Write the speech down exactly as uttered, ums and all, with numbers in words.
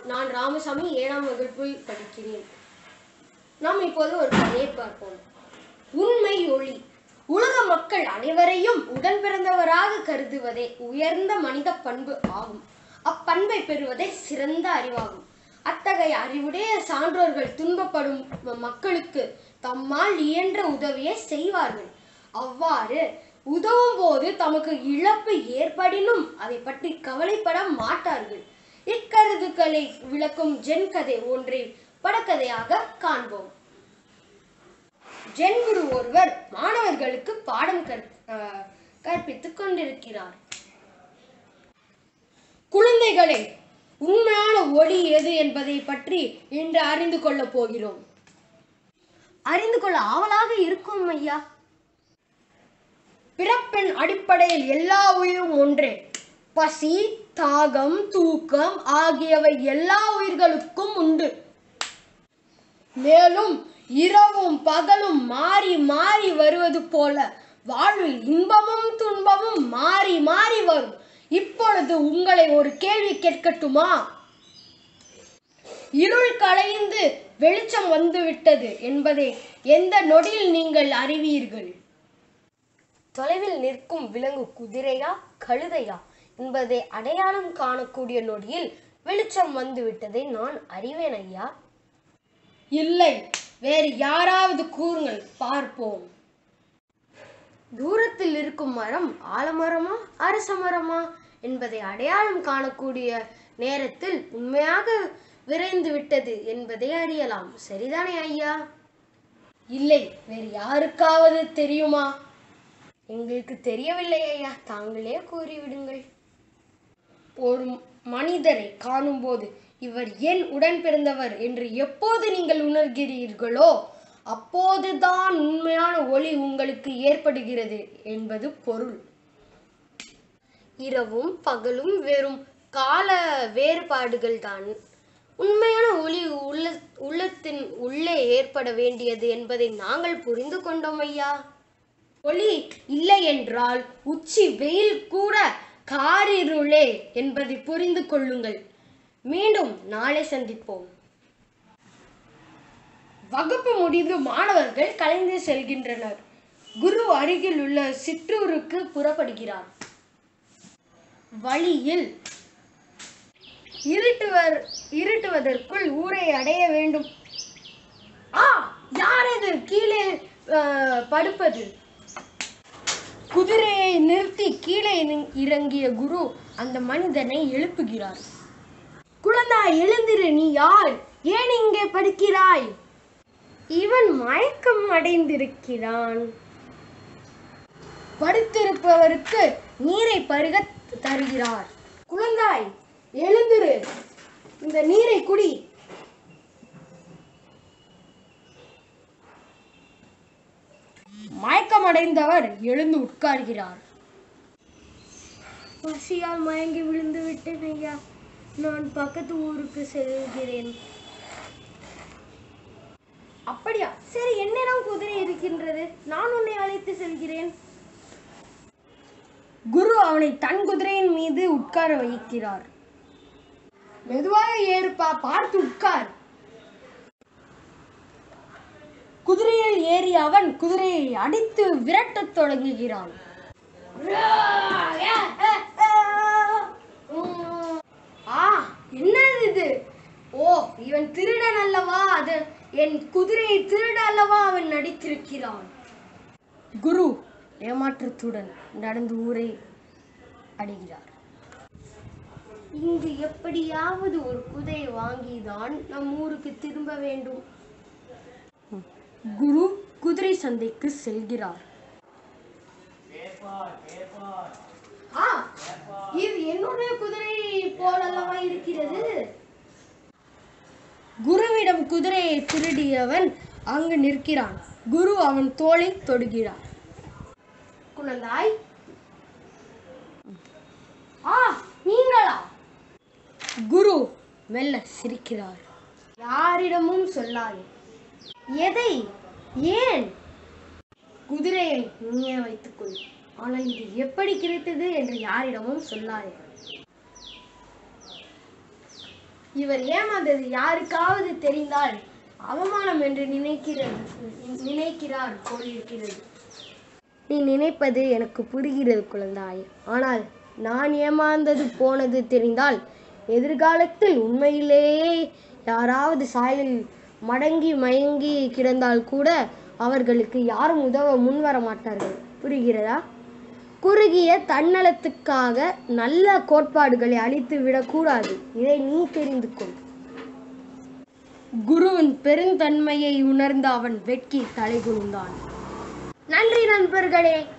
நான் ராமசாமி ஏழாம் வகுப்பில் படிக்கிறேன். நாம் இப்போது ஒரு கதையை பார்ப்போம். உண்மை ஒளி. உலக மக்கள் அனைவரையும் உடன் பிறந்தவராக கருதுவதே உயர்ந்த மனித பண்பு ஆகும். அப்பண்பை பெறுவதே சிறந்த அறிவாகும். அத்தகைய அறிவுடைய சான்றோர்கள் துன்பப்படும் மக்களுக்கு தம்மால் இயன்ற உதவியை செய்வார்கள். அவ்வாறு உதவும் போது தமக்கு இழப்பு ஏற்படினும் அதை பற்றி கவலைப்பட மாட்டார்கள். இக்கருத்துக்களை விளக்கும் ஜென் கதை ஒன்றை படக்கதையாக காண்போம். ஜென் குரு ஒருவர் மாணவர்களுக்கு பாடம் கற்பித்துக் கொண்டிருக்கிறார். குழந்தைகளே, உண்மையான ஒளி எது என்பதை பற்றி இன்று அறிந்து கொள்ளப் போகிறோம். அறிந்து கொள்ள ஆவலாக இருக்கும் ஐயா. பிறப்பின் அடிப்படையில் எல்லா உயிரும் ஒன்றே. பசி, தாகம், தூக்கம் ஆகியவை எல்லா உயிர்களுக்கும் உண்டு. மேலும் இரவும் பகலும் மாறி மாறி வருவது போல வாழ்வில் இன்பமும் துன்பமும் மாறி மாறி வரும். இப்பொழுது உங்களை ஒரு கேள்வி கேட்கட்டுமா? இருள் கலைந்து வெளிச்சம் வந்துவிட்டது என்பதை எந்த நொடியில் நீங்கள் அறிவீர்கள்? தொலைவில் நிற்கும் விலங்கு குதிரையா கழுதையா என்பதை அடையாளம் காணக்கூடிய நொடியில் வெளிச்சம் வந்துவிட்டதை நான் அறிவேன் ஐயா. இல்லை, வேறு யாராவது கூறுங்கள் பார்ப்போம். தூரத்தில் இருக்கும் மரம் ஆலமரமா அரச மரமா என்பதை அடையாளம் காணக்கூடிய நேரத்தில் உண்மையாக விரைந்து விட்டது என்பதை அறியலாம். சரிதானே ஐயா? இல்லை, வேறு யாருக்காவது தெரியுமா? எங்களுக்கு தெரியவில்லை ஐயா, தாங்களே கூறிவிடுங்கள். ஒரு மனிதரை காணும் போது இவர் என் உடன் பிறந்தவர் என்று எப்போது நீங்கள் உணர்கிறீர்களோ அப்போதுதான் உண்மையான ஒளி உங்களுக்கு ஏற்படுகிறது என்பது பொருள். இரவும் பகலும் வெறும் கால வேறுபாடுகள் தான். உண்மையான ஒளி உள்ள உள்ளத்தின் உள்ளே ஏற்பட வேண்டியது என்பதை நாங்கள் புரிந்து கொண்டோம் ஐயா. ஒளி இல்லை என்றால் உச்சி வெயில் கூட காரிருளே என்பதை புரிந்து கொள்ளுங்கள். மீண்டும் நாளை சந்திப்போம். வகுப்பு முடிந்து மாணவர்கள் கலைந்து செல்கின்றனர். குரு அருகில் உள்ள சிற்றூருக்கு புறப்படுகிறார். வழியில் இருட்டுவர் இருட்டுவதற்குள் ஊரை அடைய வேண்டும். ஆ, யார் இது கீழே படுப்பது? குதிரையை நிறுத்தி கீழே இறங்கிய குரு அந்த மனிதனை எழுப்புகிறார். குழந்தாய், எழுந்திரு, நீ யார்? ஏன் இங்கே படுக்கிறாய்? இவன் மயக்கம் அடைந்திருக்கிறான். படுத்திருப்பவருக்கு நீரை பருக தருகிறார். குழந்தாய், எழுந்திரு, இந்த நீரை குடி. மயக்கம் அடைந்தவர் எழுந்து உட்கார்கிறார். பசியால் மயங்கி விழுந்து விட்டேன் ஐயா, நான் பக்கத்து ஊருக்கு செல்கிறேன். அப்படியா? சரி, என்னிடம் குதிரை இருக்கின்றது, நான் உன்னை அழைத்து செல்கிறேன். குரு அவனை தன் குதிரையின் மீது உட்கார வைக்கிறார். மெதுவாக ஏறுப்பா, பார்த்து உட்கார். குதிரையில் ஏறிய அவன் குதிரையை அடித்து விரட்டத் தொடங்குகிறான். ஆ, என்னது இது? ஓ, இவன் திருடன் அல்லவா? அது என் குதிரையை திருட அல்லவா அவன் நடித்திருக்கிறான். குரு ஏமாற்றத்துடன் நடந்து ஊரை அடைகிறார். இங்கு எப்படியாவது ஒரு குதிரை வாங்கிதான் நம் ஊருக்கு திரும்ப வேண்டும். குரு குதிரை சந்தைக்கு செல்கிறார். ஆ, இது என்னுடைய குதிரை போலல்லவா இருக்கிறது. குருவிடம் குதிரையை திருடியவன் அங்கு நிற்கிறான். குரு அவன் தோளை தொடுகிறார். குழந்தாய், ஆ, நீங்களா? குரு மெல்ல சிரிக்கிறார். யாரிடமும் சொல்லாதே. எதை? ஏன்? குதிரையை நீயே வைத்துக்கொள். ஆனால் இது எப்படி கிடைத்தது என்று யாரிடமும் சொல்லாதே. இவர் ஏமாந்தது யாருக்காவது தெரிந்தால் அவமானம் என்று நினைக்கிறது நினைக்கிறார் போலிருக்கிறது. நீ நினைப்பது எனக்கு புரிகிறது குழந்தாய். ஆனால் நான் ஏமாந்தது போனது தெரிந்தால் எதிர்காலத்தில் உண்மையிலேயே யாராவது சாயலில் மடங்கி மயங்கி கிடந்தால் கூட அவர்களுக்கு யாரும் உதவ முன்வர மாட்டார்கள். புரிகிறதா? குறுகிய தன்னலத்துக்காக நல்ல கோட்பாடுகளை அழித்து விடக்கூடாது. இதை நீ தெரிந்து கொள். குருவின் பெருந்தன்மையை உணர்ந்த அவன் வெட்கி தலை குனிந்தான். நன்றி நண்பர்களே.